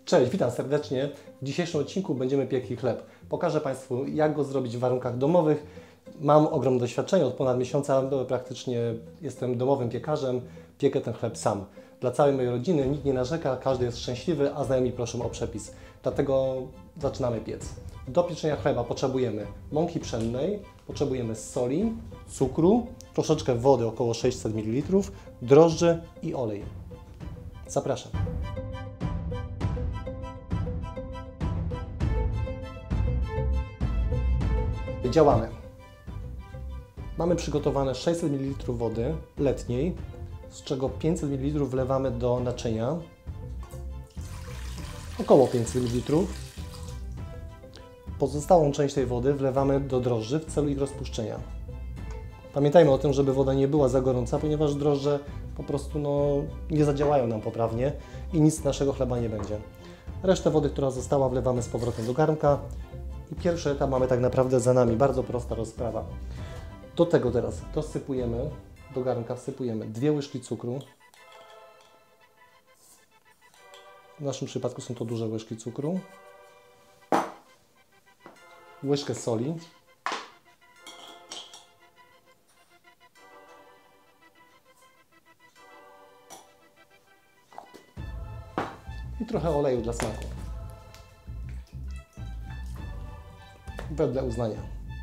Cześć, witam serdecznie. W dzisiejszym odcinku będziemy piekli chleb. Pokażę Państwu, jak go zrobić w warunkach domowych. Mam ogromne doświadczenie, od ponad miesiąca praktycznie jestem domowym piekarzem, piekę ten chleb sam. Dla całej mojej rodziny nikt nie narzeka, każdy jest szczęśliwy, a znajomi proszą o przepis. Dlatego zaczynamy piec. Do pieczenia chleba potrzebujemy mąki pszennej, potrzebujemy soli, cukru, troszeczkę wody, około 600 ml, drożdży i olej. Zapraszam. Działamy. Mamy przygotowane 600 ml wody letniej, z czego 500 ml wlewamy do naczynia, około 500 ml. Pozostałą część tej wody wlewamy do drożdży w celu ich rozpuszczenia. Pamiętajmy o tym, żeby woda nie była za gorąca, ponieważ drożdże po prostu nie zadziałają nam poprawnie i nic z naszego chleba nie będzie. Resztę wody, która została, wlewamy z powrotem do garnka. I pierwszy etap mamy tak naprawdę za nami, bardzo prosta rozprawa. Do tego teraz dosypujemy, do garnka wsypujemy 2 łyżki cukru. W naszym przypadku są to duże łyżki cukru. Łyżkę soli. I trochę oleju dla smaku. Wedle uznania.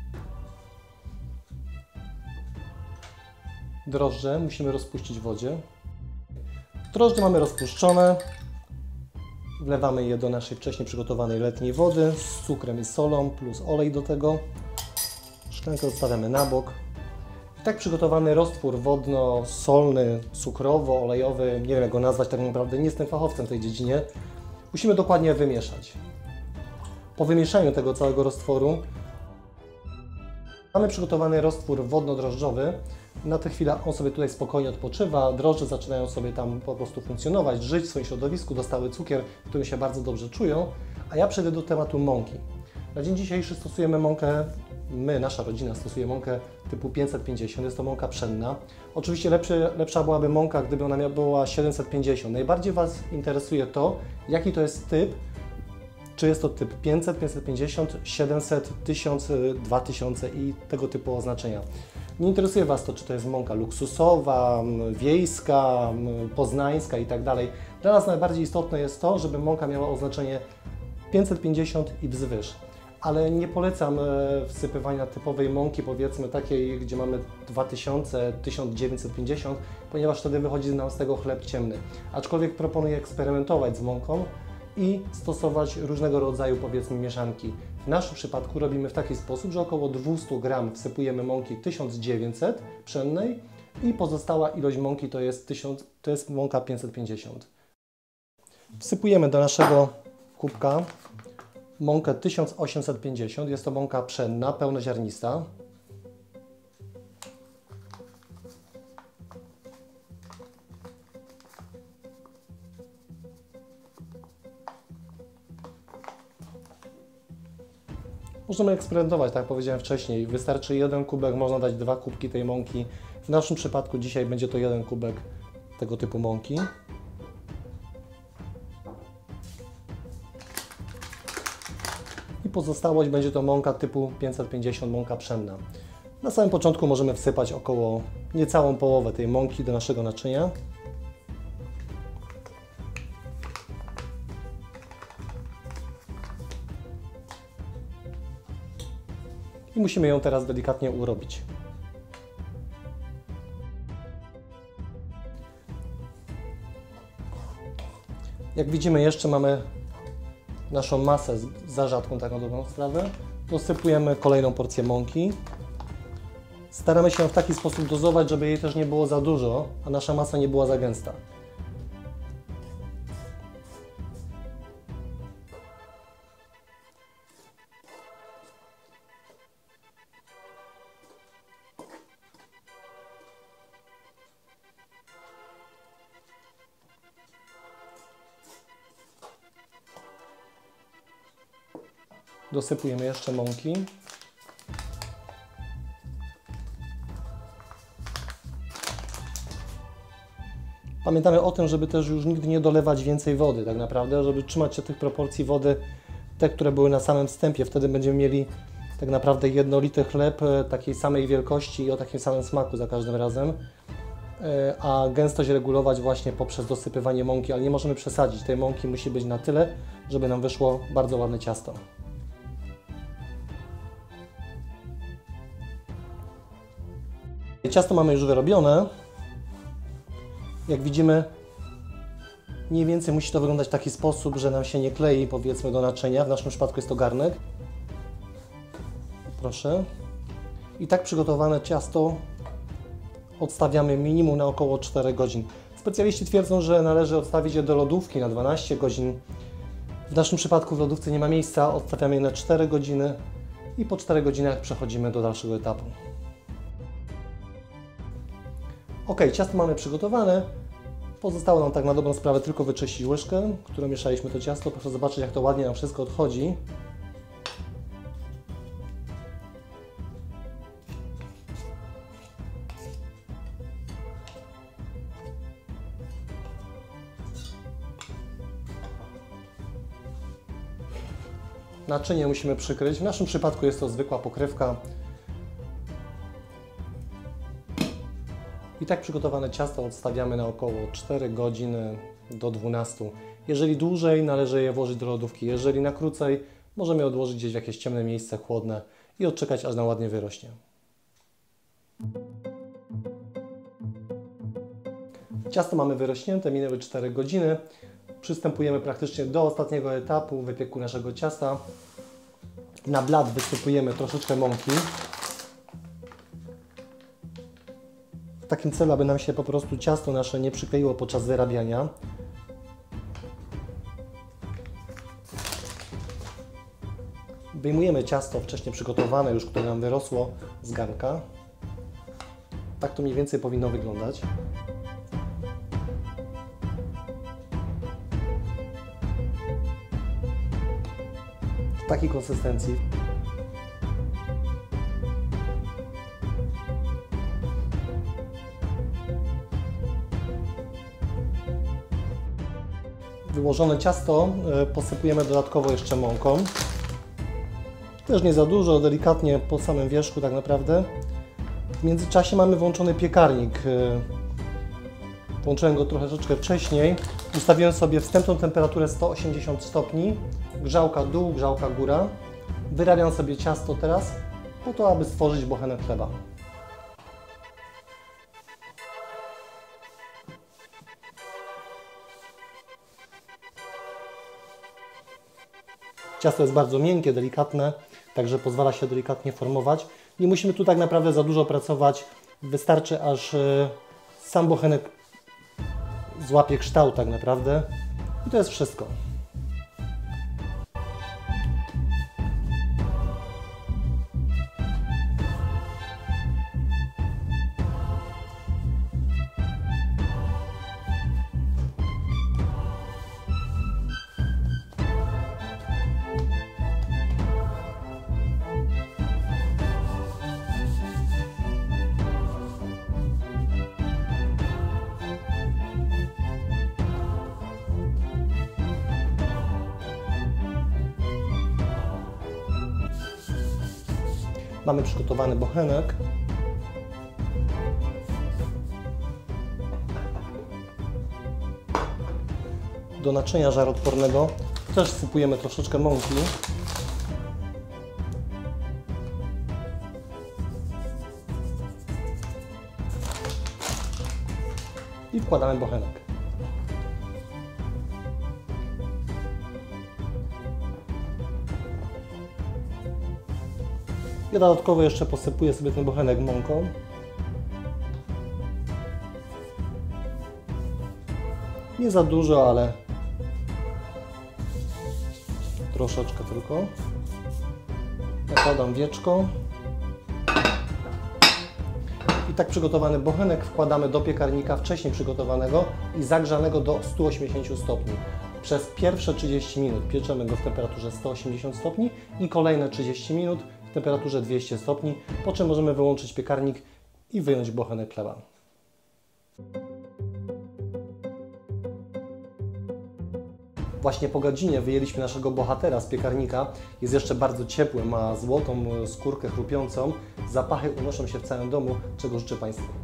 Drożdże musimy rozpuścić w wodzie. Drożdże mamy rozpuszczone. Wlewamy je do naszej wcześniej przygotowanej letniej wody z cukrem i solą plus olej do tego. Szklankę odstawiamy na bok. I tak przygotowany roztwór wodno-solny, cukrowo-olejowy, nie wiem jak go nazwać, tak naprawdę nie jestem fachowcem w tej dziedzinie, musimy dokładnie wymieszać. Po wymieszaniu tego całego roztworu mamy przygotowany roztwór wodno-drożdżowy. Na tę chwilę on sobie tutaj spokojnie odpoczywa, drożdże zaczynają sobie tam po prostu funkcjonować, żyć w swoim środowisku, dostały cukier, w którym się bardzo dobrze czują, a ja przejdę do tematu mąki. Na dzień dzisiejszy stosujemy mąkę, nasza rodzina stosuje mąkę typu 550, jest to mąka pszenna. Oczywiście lepsza byłaby mąka, gdyby ona była 750. Najbardziej Was interesuje to, jaki to jest typ. Czy jest to typ 500, 550, 700, 1000, 2000 i tego typu oznaczenia. Nie interesuje Was to, czy to jest mąka luksusowa, wiejska, poznańska i tak dalej. Dla nas najbardziej istotne jest to, żeby mąka miała oznaczenie 550 i wzwyż. Ale nie polecam wsypywania typowej mąki, powiedzmy takiej, gdzie mamy 2000, 1950, ponieważ wtedy wychodzi nam z tego chleb ciemny. Aczkolwiek proponuję eksperymentować z mąką i stosować różnego rodzaju, powiedzmy, mieszanki. W naszym przypadku robimy w taki sposób, że około 200 g wsypujemy mąki 1900 pszennej i pozostała ilość mąki to jest mąka 550. Wsypujemy do naszego kubka mąkę 1850, jest to mąka pszenna, pełnoziarnista. Możemy eksperymentować, tak jak powiedziałem wcześniej. Wystarczy 1 kubek, można dać 2 kubki tej mąki. W naszym przypadku dzisiaj będzie to 1 kubek tego typu mąki. I pozostałość będzie to mąka typu 550, mąka pszenna. Na samym początku możemy wsypać około niecałą połowę tej mąki do naszego naczynia. I musimy ją teraz delikatnie urobić. Jak widzimy, jeszcze mamy naszą masę za rzadką, taką dobrą sprawę. Dosypujemy kolejną porcję mąki. Staramy się w taki sposób dozować, żeby jej też nie było za dużo, a nasza masa nie była za gęsta. Dosypujemy jeszcze mąki. Pamiętamy o tym, żeby też już nigdy nie dolewać więcej wody, tak naprawdę, żeby trzymać się tych proporcji wody, te, które były na samym wstępie. Wtedy będziemy mieli tak naprawdę jednolity chleb takiej samej wielkości i o takim samym smaku za każdym razem. A gęstość regulować właśnie poprzez dosypywanie mąki, ale nie możemy przesadzić. Tej mąki musi być na tyle, żeby nam wyszło bardzo ładne ciasto. Ciasto mamy już wyrobione. Jak widzimy, mniej więcej musi to wyglądać w taki sposób, że nam się nie klei, powiedzmy, do naczynia. W naszym przypadku jest to garnek. Proszę. I tak przygotowane ciasto odstawiamy minimum na około 4 godzin. Specjaliści twierdzą, że należy odstawić je do lodówki na 12 godzin. W naszym przypadku w lodówce nie ma miejsca, odstawiamy je na 4 godziny i po 4 godzinach przechodzimy do dalszego etapu. Ok, ciasto mamy przygotowane. Pozostało nam tak na dobrą sprawę tylko wyczyścić łyżkę, którą mieszaliśmy to ciasto. Proszę zobaczyć, jak to ładnie nam wszystko odchodzi. Naczynie musimy przykryć. W naszym przypadku jest to zwykła pokrywka. I tak przygotowane ciasto odstawiamy na około 4 godziny do 12. Jeżeli dłużej, należy je włożyć do lodówki. Jeżeli na krócej, możemy je odłożyć gdzieś w jakieś ciemne miejsce, chłodne i odczekać, aż nam ładnie wyrośnie. Ciasto mamy wyrośnięte, minęły 4 godziny. Przystępujemy praktycznie do ostatniego etapu wypieku naszego ciasta. Na blat wysypujemy troszeczkę mąki. W takim celu, aby nam się po prostu ciasto nasze nie przykleiło podczas wyrabiania. Wyjmujemy ciasto wcześniej przygotowane, już które nam wyrosło z garnka. Tak to mniej więcej powinno wyglądać. W takiej konsystencji. Wyłożone ciasto posypujemy dodatkowo jeszcze mąką. Też nie za dużo, delikatnie po samym wierzchu tak naprawdę. W międzyczasie mamy włączony piekarnik. Włączyłem go troszeczkę wcześniej. Ustawiłem sobie wstępną temperaturę 180 stopni. Grzałka dół, grzałka góra. Wyrabiam sobie ciasto teraz po to, aby stworzyć bochenek chleba. Ciasto jest bardzo miękkie, delikatne, także pozwala się delikatnie formować. Nie musimy tu tak naprawdę za dużo pracować. Wystarczy, aż sam bochenek złapie kształt tak naprawdę. I to jest wszystko. Mamy przygotowany bochenek. Do naczynia żaroodpornego też wsypujemy troszeczkę mąki. I wkładamy bochenek. I dodatkowo jeszcze posypuję sobie ten bochenek mąką. Nie za dużo, ale troszeczkę tylko. Nakładam wieczko. I tak przygotowany bochenek wkładamy do piekarnika wcześniej przygotowanego i zagrzanego do 180 stopni. Przez pierwsze 30 minut pieczemy go w temperaturze 180 stopni i kolejne 30 minut w temperaturze 200 stopni, po czym możemy wyłączyć piekarnik i wyjąć bochenek chleba. Właśnie po godzinie wyjęliśmy naszego bohatera z piekarnika. Jest jeszcze bardzo ciepły, ma złotą skórkę chrupiącą. Zapachy unoszą się w całym domu, czego życzę Państwu.